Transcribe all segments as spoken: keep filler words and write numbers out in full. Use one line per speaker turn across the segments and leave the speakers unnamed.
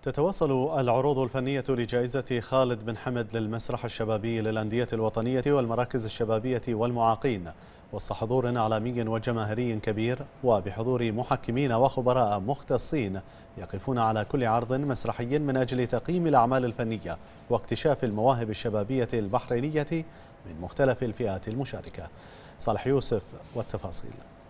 تتواصل العروض الفنية لجائزة خالد بن حمد للمسرح الشبابي للأندية الوطنية والمراكز الشبابية والمعاقين وسط حضور إعلامي وجماهيري كبير وبحضور محكمين وخبراء مختصين يقفون على كل عرض مسرحي من أجل تقييم الأعمال الفنية واكتشاف المواهب الشبابية البحرينية من مختلف الفئات المشاركة. صالح يوسف والتفاصيل.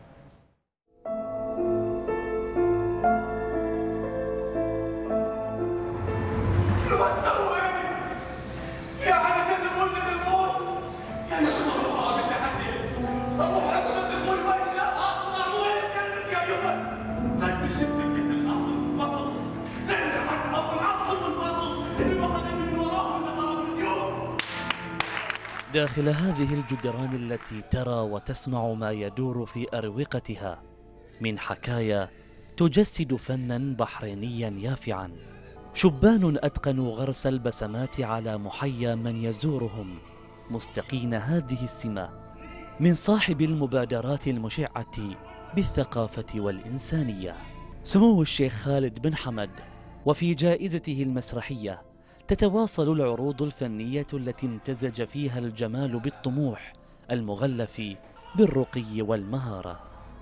داخل هذه الجدران التي ترى وتسمع ما يدور في أروقتها من حكايا تجسد فنا بحرينيا يافعا، شبان أتقنوا غرس البسمات على محيا من يزورهم مستقين هذه السمة من صاحب المبادرات المشعة بالثقافة والإنسانية سمو الشيخ خالد بن حمد. وفي جائزته المسرحية تتواصل العروض الفنية التي امتزج فيها الجمال بالطموح المغلف بالرقي والمهارة.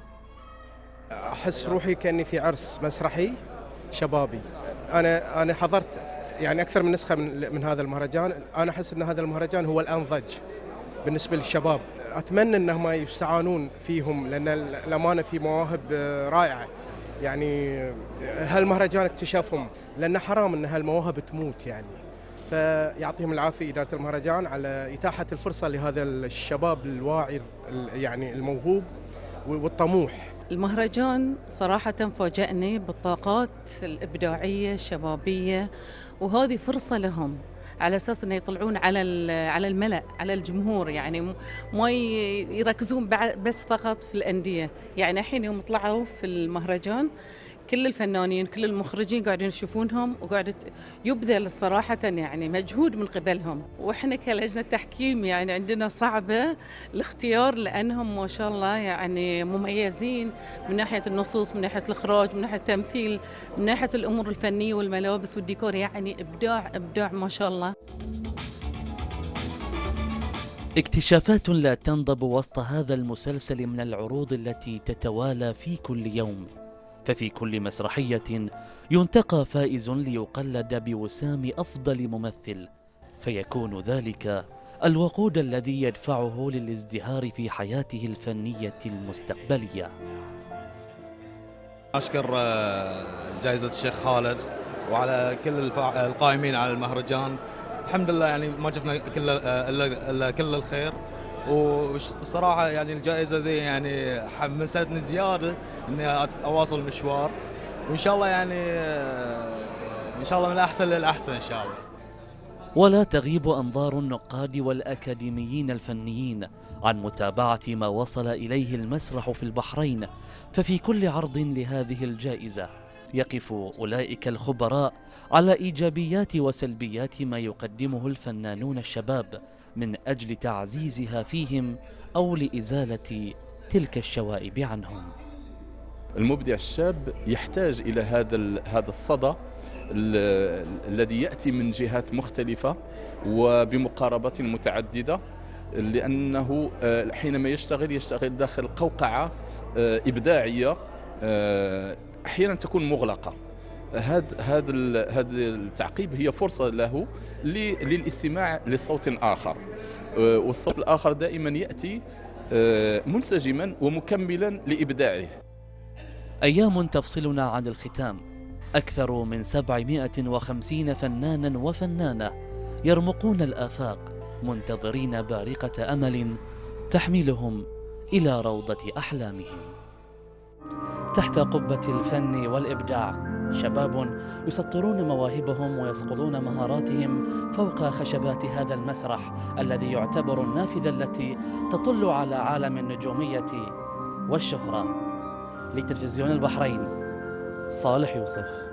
أحس روحي كأني في عرس مسرحي شبابي. أنا أنا حضرت يعني أكثر من نسخة من, من هذا المهرجان. أنا أحس أن هذا المهرجان هو الأنضج بالنسبة للشباب. أتمنى أنهم يستعانون فيهم لأن الأمانة في مواهب رائعة. يعني هالمهرجان اكتشافهم لأن حرام أن هالمواهب تموت يعني. فيعطيهم العافية إدارة المهرجان على إتاحة الفرصة لهذا الشباب الواعي يعني الموهوب والطموح.
المهرجان صراحة فاجأني بالطاقات الإبداعية الشبابية، وهذه فرصة لهم على أساس أنه يطلعون على على الملأ على الجمهور، يعني ما يركزون بس فقط في الأندية. يعني الحين يوم طلعوا في المهرجان كل الفنانين كل المخرجين قاعدين يشوفونهم وقاعدة يبذل الصراحة يعني مجهود من قبلهم، وإحنا كلجنة تحكيم يعني عندنا صعبة الاختيار لأنهم ما شاء الله يعني مميزين من ناحية النصوص، من ناحية الإخراج، من ناحية التمثيل، من ناحية الأمور الفنية والملابس والديكور، يعني إبداع إبداع ما شاء الله.
اكتشافات لا تنضب وسط هذا المسلسل من العروض التي تتوالى في كل يوم، ففي كل مسرحية ينتقى فائز ليقلد بوسام أفضل ممثل، فيكون ذلك الوقود الذي يدفعه للازدهار في حياته الفنية المستقبلية.
أشكر جائزة الشيخ خالد وعلى كل القائمين على المهرجان. الحمد لله يعني ما شفنا كل إلا كل الخير، وصراحة يعني الجائزة ذي يعني حمستني زيادة إني أواصل المشوار، وإن شاء الله يعني إن شاء الله من الأحسن للأحسن إن شاء الله.
ولا تغيب أنظار النقاد والأكاديميين الفنيين عن متابعة ما وصل إليه المسرح في البحرين، ففي كل عرض لهذه الجائزة يقف أولئك الخبراء على إيجابيات وسلبيات ما يقدمه الفنانون الشباب من أجل تعزيزها فيهم أو لإزالة تلك الشوائب عنهم.
المبدع الشاب يحتاج إلى هذا هذا الصدى الذي يأتي من جهات مختلفة وبمقاربات متعددة، لأنه حينما يشتغل يشتغل داخل قوقعة إبداعية أحيانا تكون مغلقة. هذا هذا هذا التعقيب هي فرصة له للاستماع لصوت آخر، والصوت الآخر دائما يأتي منسجما ومكملا لإبداعه.
أيام تفصلنا عن الختام. أكثر من سبعمائة وخمسين فنانا وفنانة يرمقون الآفاق منتظرين بارقة أمل تحملهم إلى روضة أحلامهم. تحت قبة الفن والإبداع شباب يسطرون مواهبهم ويصقلون مهاراتهم فوق خشبات هذا المسرح الذي يعتبر النافذة التي تطل على عالم النجومية والشهرة. لتلفزيون البحرين، صالح يوسف.